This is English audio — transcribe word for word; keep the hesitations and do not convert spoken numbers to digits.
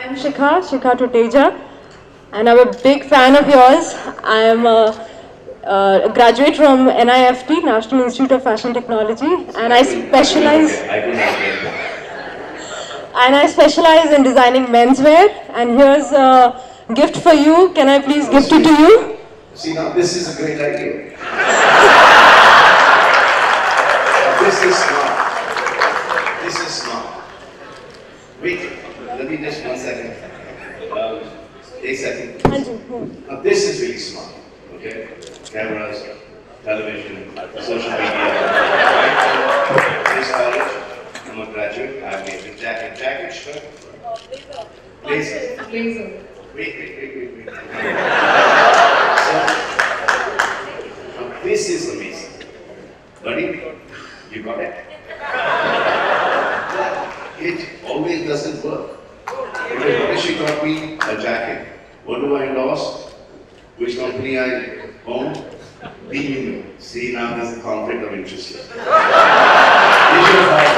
I'm Shikha, Shikha Tuteja, and I'm a big fan of yours. I am a, a graduate from N I F T, National Institute of Fashion Technology, and I specialize and I specialize in designing menswear. And here's a gift for you. Can I please gift it to you? See, now this is a great idea. This is smart. This is smart. Wait, let me just one second. Um, a second. Now this is really smart. Okay? Cameras, television, social media. Right? This college, I'm a graduate. I have made a jacket, jacket, shirt. Blazer. Blazer. Wait, wait, wait, wait, wait. So, now this is amazing. Buddy, you got it? It always doesn't work. Because she got me a jacket. What do I endorse? Which company I own? B. See, now there's a conflict of interest here.